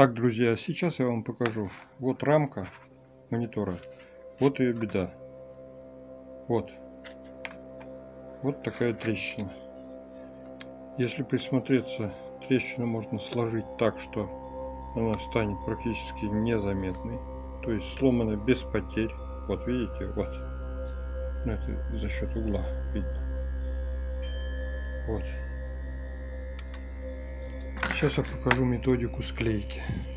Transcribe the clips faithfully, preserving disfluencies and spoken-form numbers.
Так, друзья, сейчас я вам покажу. Вот рамка монитора. Вот ее беда. Вот. Вот такая трещина. Если присмотреться, трещину можно сложить так, что она станет практически незаметной. То есть сломана без потерь. Вот видите, вот. Ну, это за счет угла видно. Вот. Сейчас я покажу методику склейки.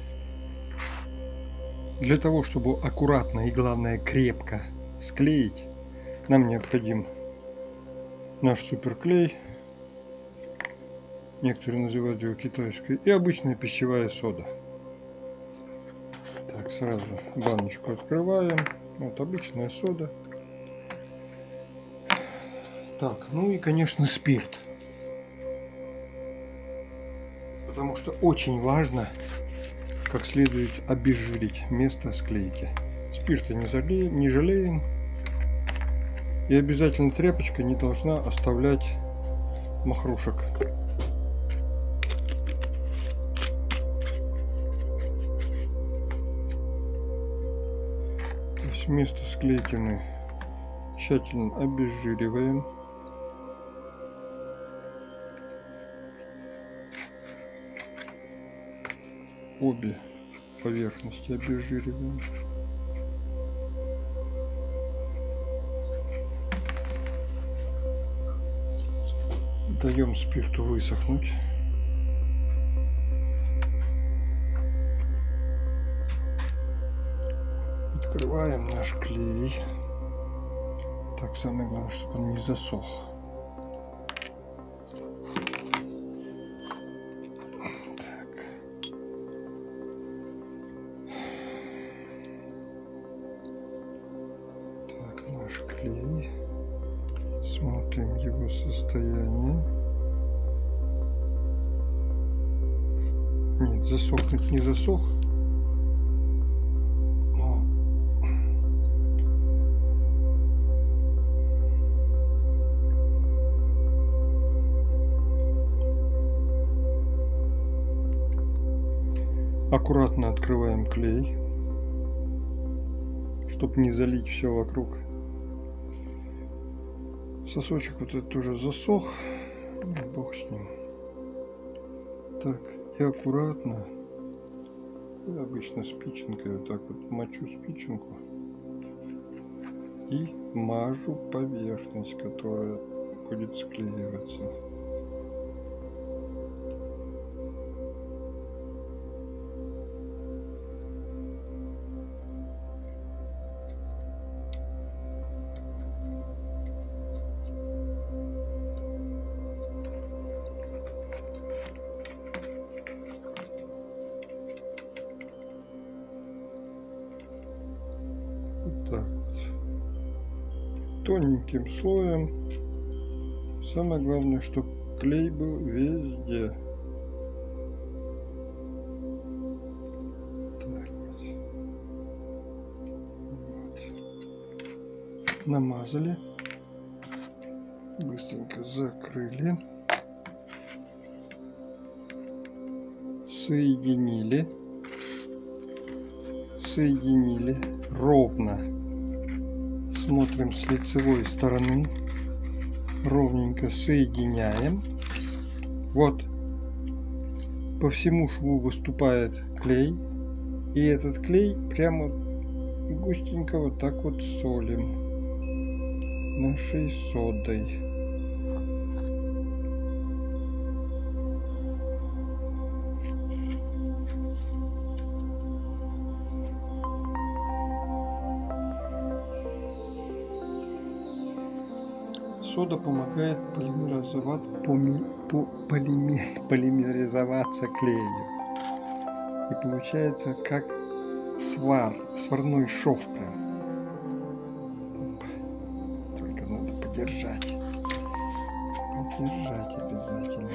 Для того, чтобы аккуратно и, главное, крепко склеить, нам необходим наш суперклей. Некоторые называют его китайской. И обычная пищевая сода. Так, сразу баночку открываем. Вот обычная сода. Так, ну и, конечно, спирт. Потому что очень важно как следует обезжирить место склейки. Спирта не жалеем, не жалеем. И обязательно тряпочка не должна оставлять махрушек. То есть место склейки мы тщательно обезжириваем. Обе поверхности обезжириваем. Даем спирту высохнуть. Открываем наш клей. Так, самое главное, чтобы он не засох. Наш клей. Смотрим его состояние. Нет, засохнуть не засох. Но аккуратно открываем клей, чтобы не залить все вокруг. Сосочек вот этот уже засох, бог с ним. Так, и аккуратно, и обычно спиченкой, вот так вот мочу спиченку и мажу поверхность, которая будет склеиваться. Так вот. Тоненьким слоем. Самое главное, чтобы клей был везде. Так вот. Вот. Намазали. Быстренько закрыли. Соединили. Соединили ровно. Смотрим с лицевой стороны. Ровненько соединяем. Вот. По всему шву выступает клей. И этот клей прямо густенько вот так вот солим нашей содой. Сода помогает полимеризовать, поми, по, полимер, полимеризоваться клею. И получается как свар, сварной шов прям. Только надо подержать. Подержать обязательно.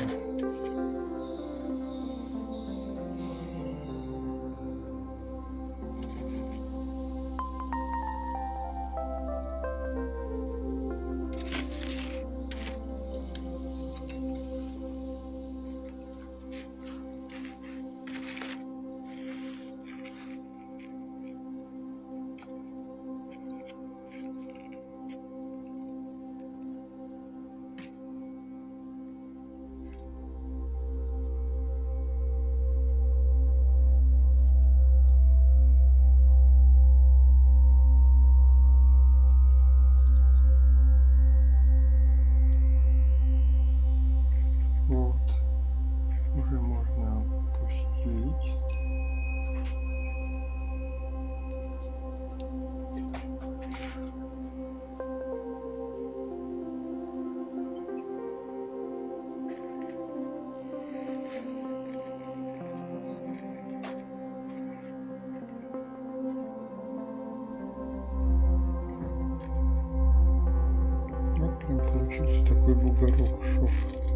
получился такой бугорок, шов,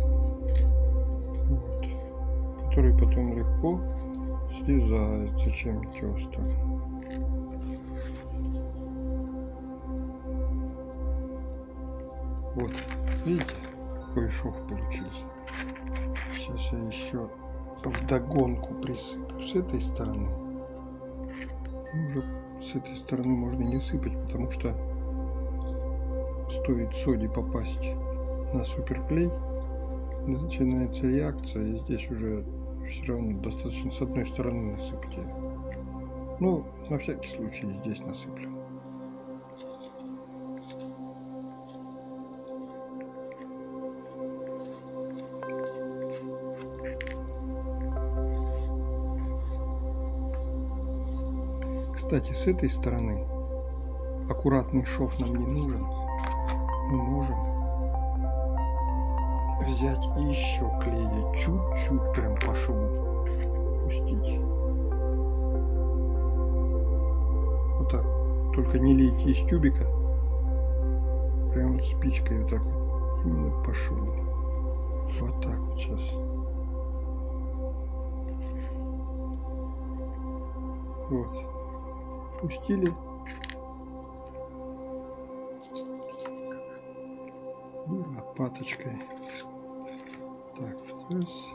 вот, который потом легко слезается, чем тесто. Вот, видите, какой шов получился. Сейчас я еще вдогонку присыплю с этой стороны. Уже с этой стороны можно не сыпать, потому что стоит соде попасть на суперклей, начинается реакция, и здесь уже все равно достаточно с одной стороны насыпать ее. Ну, на всякий случай здесь насыплю. Кстати, с этой стороны аккуратный шов нам не нужен. Мы можем взять и еще клея чуть-чуть прям по шву пустить. Вот так. Только не лейте из тюбика. Прям вот спичкой вот так вот. Именно по шву. Вот так вот сейчас. Вот. Пустили. И лопаточкой. Так, раз.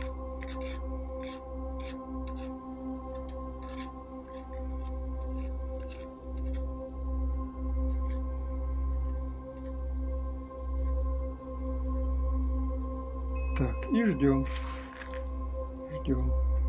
Так, и ждем. Ждем.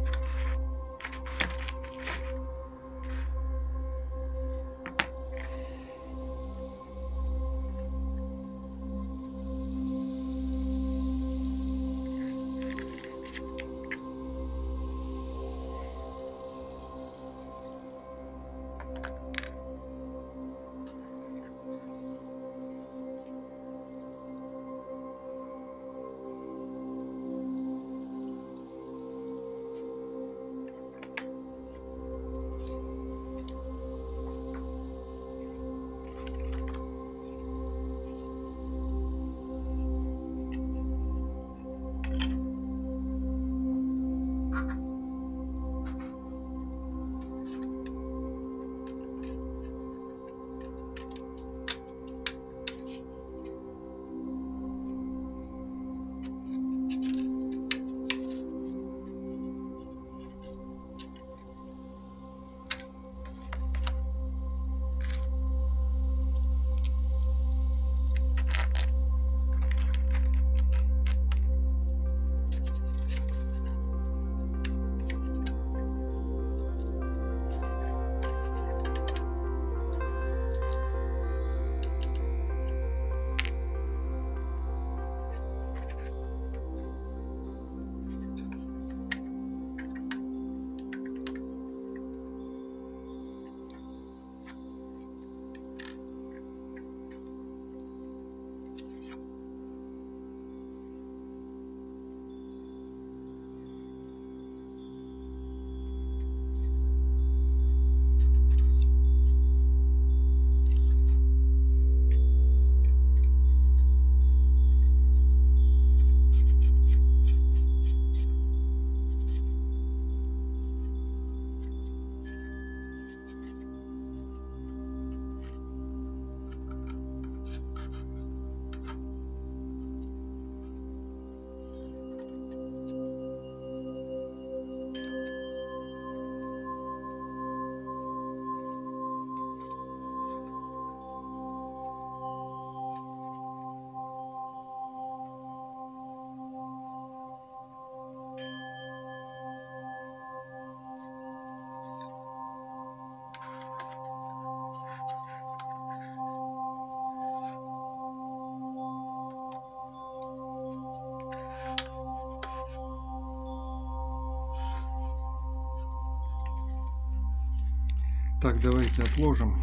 Так, давайте отложим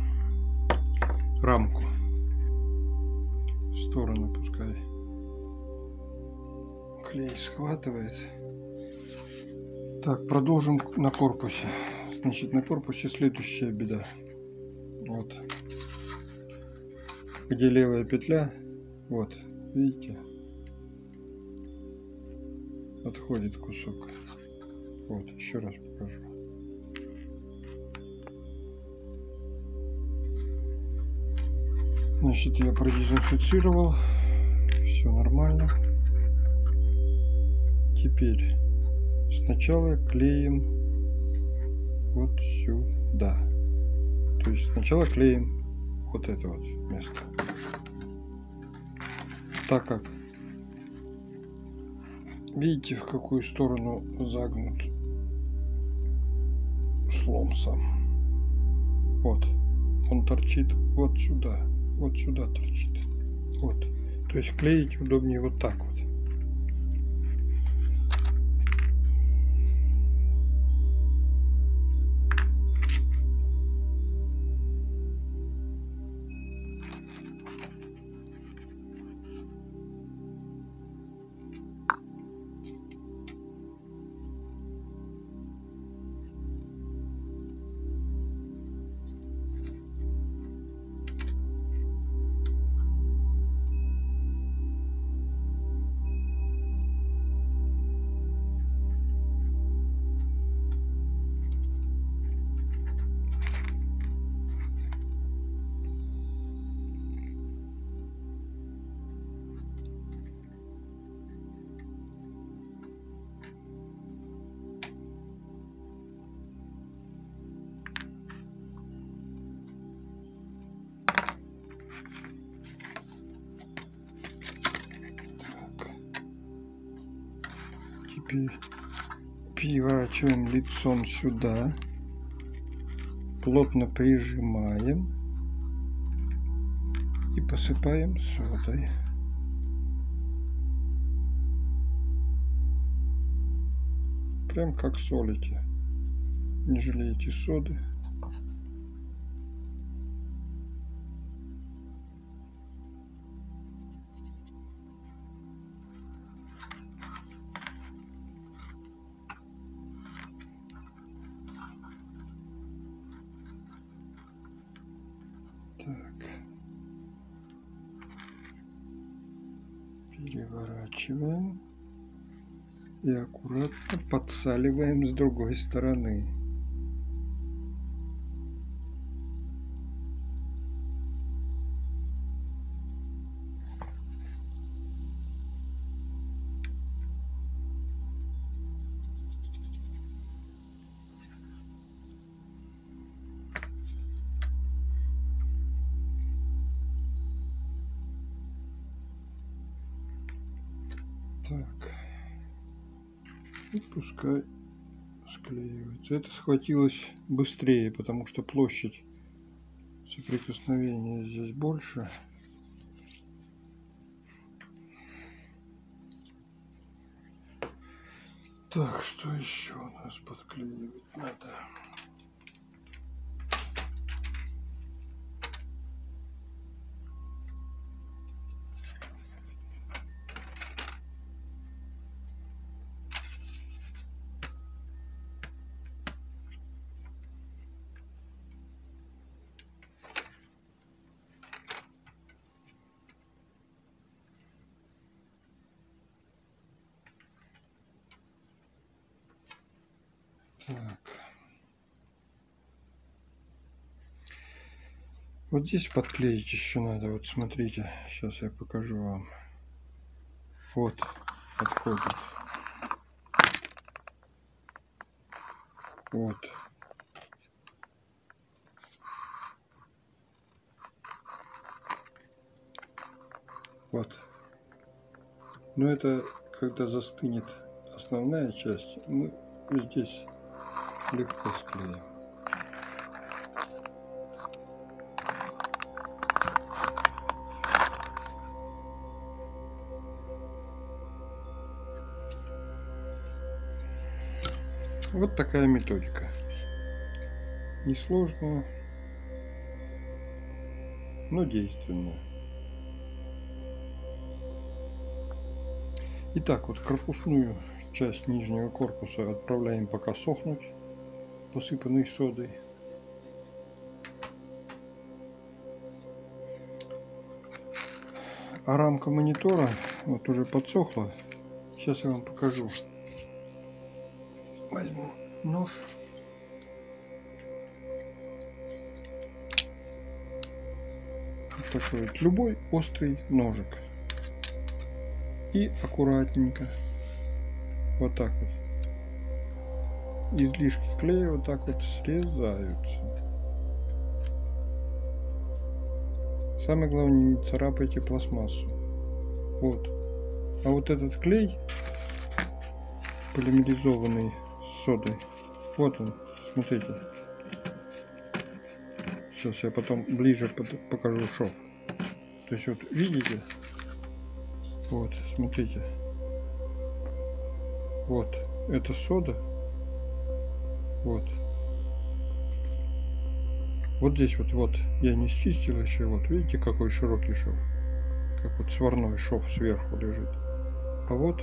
рамку в сторону, пускай клей схватывает. Так, продолжим на корпусе. Значит, на корпусе следующая беда. Вот. Где левая петля, вот, Видите? Отходит кусок. Вот, еще раз покажу. Значит, я продезинфицировал. Все нормально. Теперь сначала клеим вот сюда. То есть сначала клеим вот это вот место. Так как видите, в какую сторону загнут слом сам. Вот. Он торчит вот сюда. Вот сюда торчит. Вот. То есть клеить удобнее вот так вот. Теперь переворачиваем лицом сюда, плотно прижимаем и посыпаем содой. Прям как солите. Не жалейте соды. Так. Переворачиваем и аккуратно подсаливаем с другой стороны. Так, и пускай склеивается. Это схватилось быстрее, потому что площадь соприкосновения здесь больше. Так, что еще у нас подклеивать надо? Так. Вот здесь подклеить еще надо. Вот смотрите, сейчас я покажу вам. Вот, подходит. Вот. Вот. Но это когда застынет основная часть, мы здесь легко склеим. Вот такая методика. Несложная, но действенная. Итак, вот корпусную часть нижнего корпуса отправляем пока сохнуть, посыпанной содой. А рамка монитора вот уже подсохла. Сейчас я вам покажу. Возьму нож. Вот такой вот любой острый ножик. И аккуратненько. Вот так вот. Излишки клея вот так вот срезаются. Самое главное, не царапайте пластмассу. Вот. А вот этот клей полимеризованный с содой. Вот он. Смотрите. Сейчас я потом ближе покажу шов. То есть вот видите? Вот, смотрите. Вот. Это сода. Вот. Вот здесь вот, вот, я не счистил еще, вот, видите, какой широкий шов, как вот сварной шов сверху лежит. А вот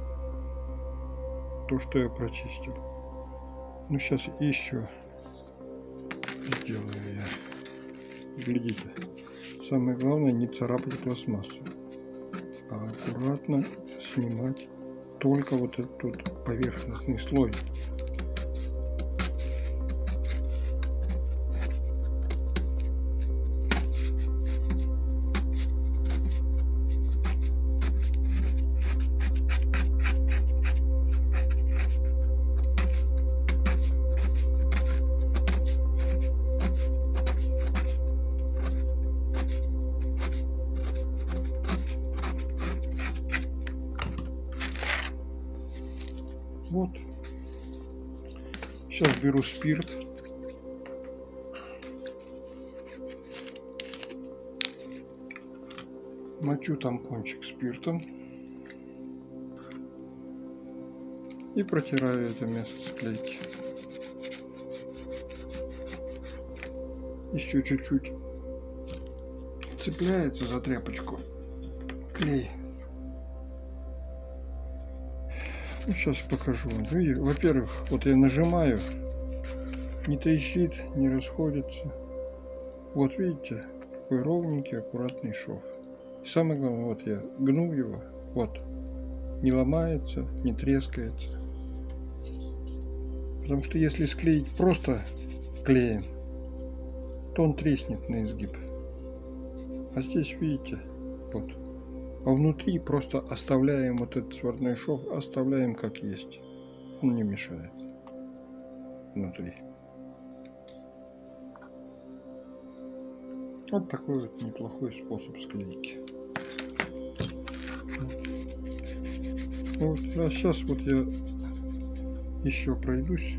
то, что я прочистил. Ну, сейчас еще сделаю я. Глядите, самое главное не царапать пластмассу, а аккуратно снимать только вот этот поверхностный слой. Вот. Сейчас беру спирт. Мочу тампончик спиртом. И протираю это место склейки. Еще чуть-чуть цепляется за тряпочку клей. Ну, сейчас покажу. Во-первых, вот я нажимаю, не трещит, не расходится. Вот видите, такой ровненький, аккуратный шов. И самое главное, вот я гну его, вот, не ломается, не трескается. Потому что если склеить просто клеем, то он треснет на изгиб. А здесь, видите, вот. А внутри просто оставляем вот этот сварной шов, оставляем как есть. Он не мешает внутри. Вот такой вот неплохой способ склейки. Вот, а сейчас вот я еще пройдусь.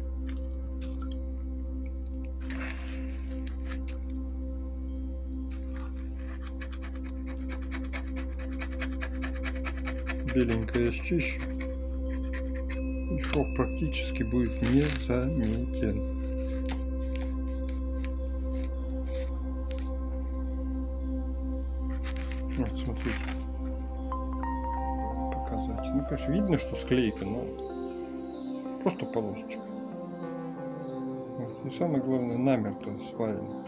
Беленькое счищу, и шов практически будет незаметен. Вот, смотрите, показать. Ну, конечно, видно, что склейка, но просто полосочка. Вот. И самое главное, намертво сварено.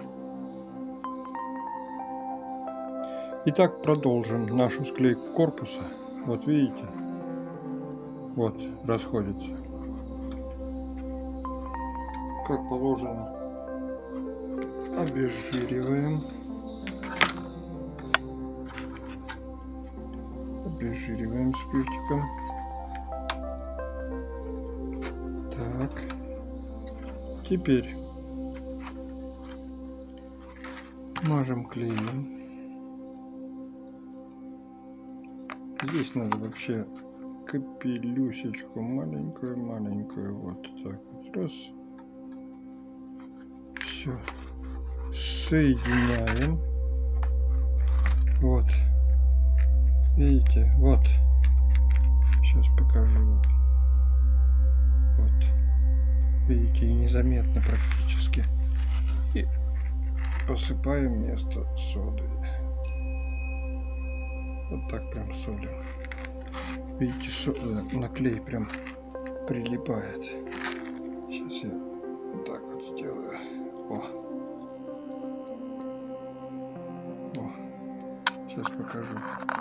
Итак, продолжим нашу склейку корпуса. Вот видите, вот расходится, как положено. Обезжириваем, обезжириваем спиртиком. Так, теперь мажем клеем. Здесь надо вообще капелюсечку маленькую-маленькую, вот так вот, раз. Все. Соединяем. Вот. Видите, вот. Сейчас покажу. Вот. Видите, и незаметно практически. И посыпаем место содой. Вот так прям солим. Видите, сода на клей прям прилипает. Сейчас я вот так вот сделаю. О. О. Сейчас Сейчас покажу.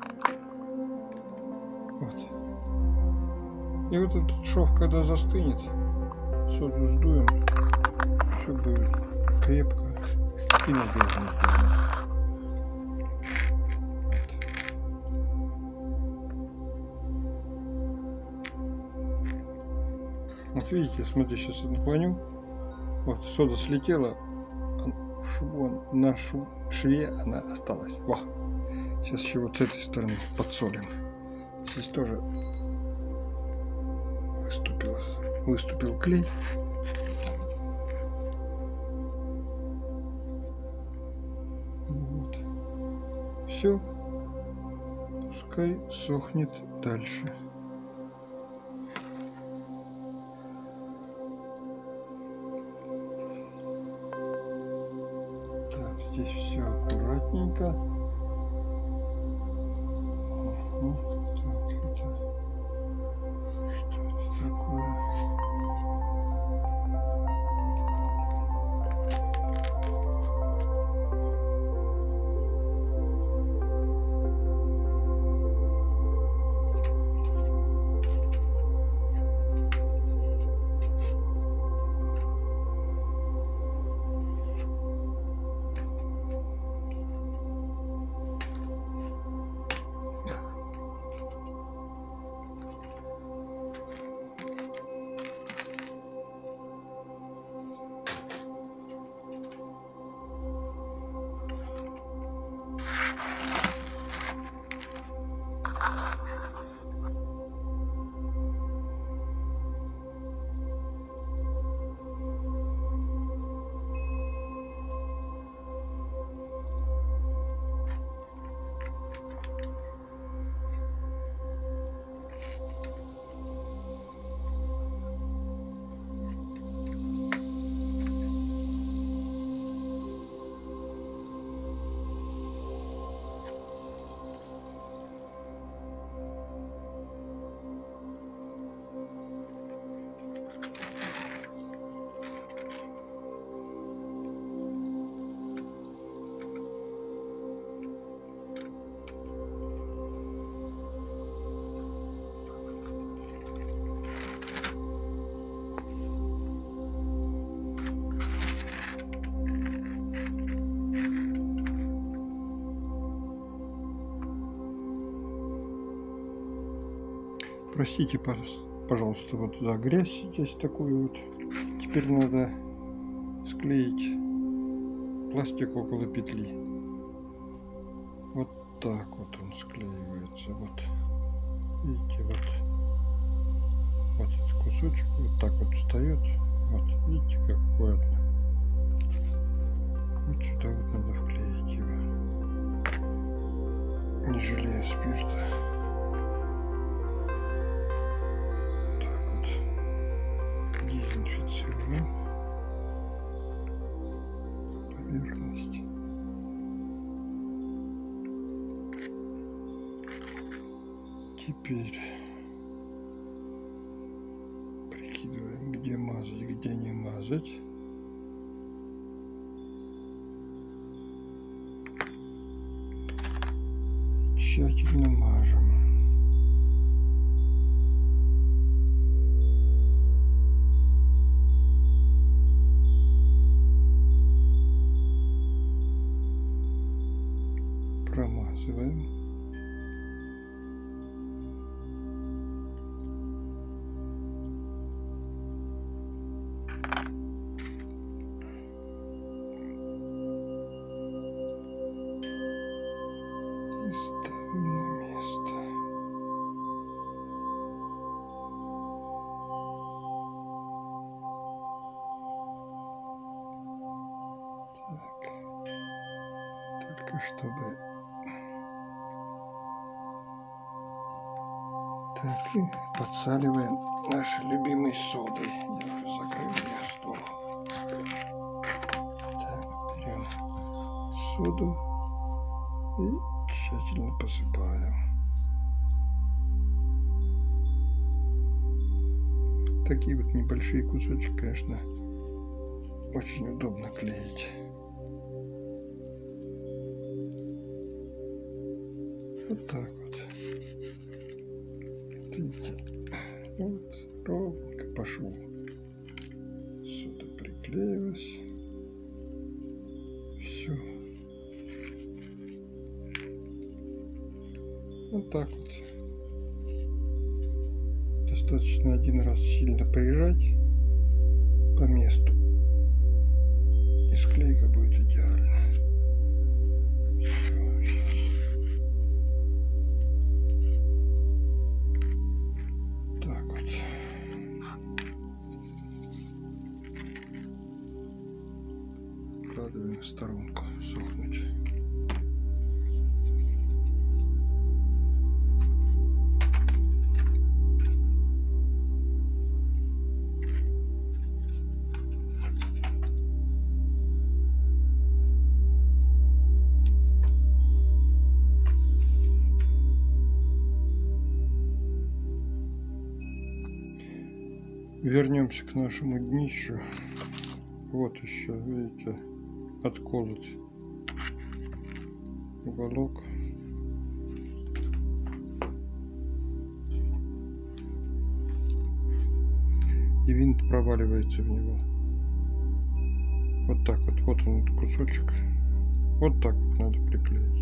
Вот. И вот этот шов, когда застынет, соду сдуем, все будет крепко и надежно сделано. Вот видите, смотрите, сейчас я наклоню. Вот, сода слетела, в шву, на шв, шве она осталась. Во. Сейчас еще вот с этой стороны подсолим. Здесь тоже выступил, выступил клей. Вот. Все. Пускай сохнет дальше. Здесь все аккуратненько. Угу. Так, это... Что это такое? Простите, пожалуйста, вот туда грязь здесь такую вот. Теперь надо склеить пластик около петли. Вот так вот он склеивается. Вот. Видите, вот. Вот этот кусочек вот так вот встает. Вот, видите, как аккуратно. Вот сюда вот надо вклеить его. Не жалея спирта. Дезинфицируем поверхность. Теперь прикидываем, где мазать, где не мазать. Тщательно мажем. Промазываем. И ставим на место. Так. Только чтобы... Так, и подсаливаем нашей любимой содой. Я уже закрыл ее стол. Так, берем соду и тщательно посыпаем. Такие вот небольшие кусочки, конечно, очень удобно клеить. Вот так вот. Видите? Вот, ровненько пошел. Сюда приклеилось. Все. Вот так вот. Достаточно один раз сильно поезжать по месту, и склейка будет идеально. Все, сейчас. Так вот. Откладываем в сторонку сохнуть. Вернемся к нашему днищу. Вот еще, видите, отколот уголок. И винт проваливается в него. Вот так вот. Вот он, кусочек. Вот так вот надо приклеить.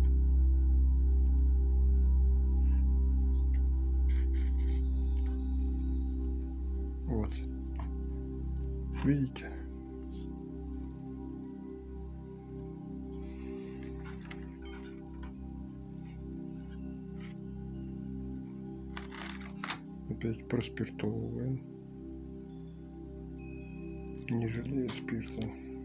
Вот. Видите? Опять проспиртовываем. Не жалея спирта.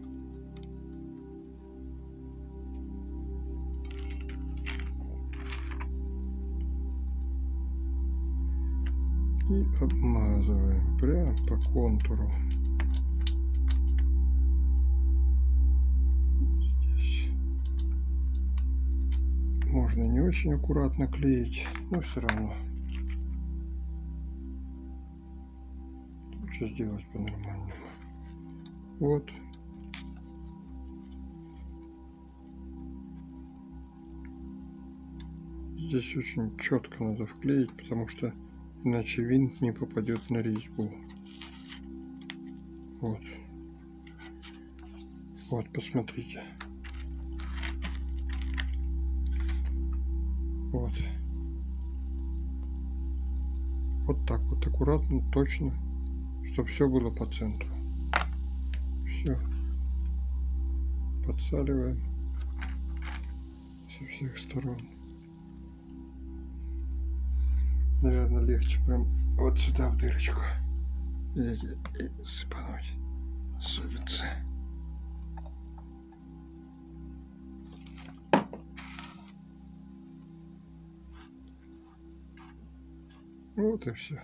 И обмазываем прямо по контуру. Здесь можно не очень аккуратно клеить, но все равно лучше сделать по-нормальному. Вот. Здесь очень четко надо вклеить, потому что иначе винт не попадет на резьбу. Вот. Вот, посмотрите. Вот. Вот так вот аккуратно, точно, чтобы все было по центру. Все. Подсаливаем со всех сторон. Наверное, легче прям вот сюда в дырочку взять и сыпануть. Сыпется. Вот и все.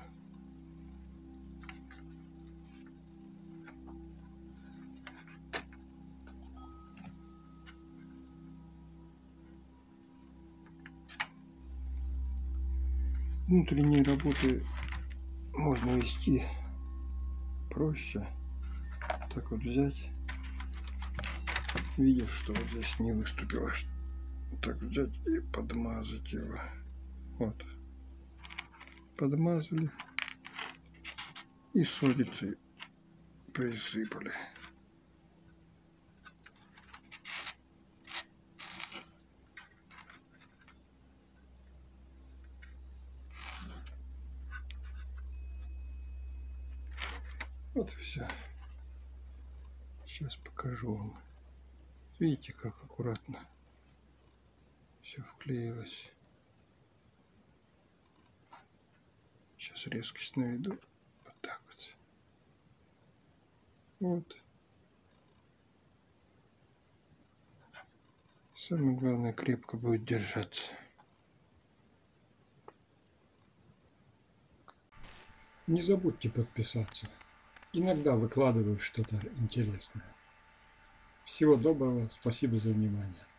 Внутренние работы можно вести проще. Так вот взять, видишь, что вот здесь не выступило, так взять и подмазать его. Вот, подмазали и солицей присыпали. Вот и все. Сейчас покажу вам. Видите, как аккуратно все вклеилось. Сейчас резкость наведу. Вот так вот. Вот. Самое главное, крепко будет держаться. Не забудьте подписаться. Иногда выкладываю что-то интересное. Всего доброго, спасибо за внимание.